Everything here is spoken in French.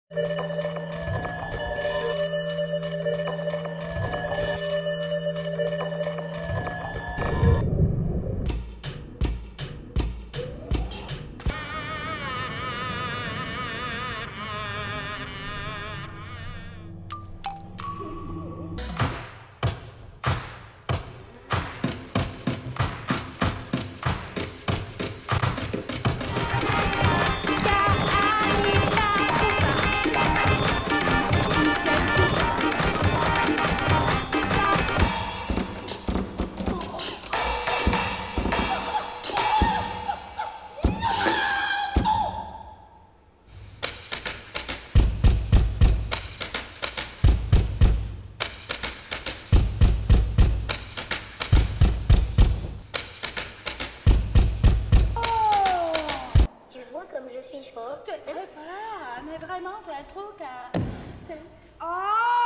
Je suis forte. Tu es très forte, mais vraiment, tu as un truc à... Oh!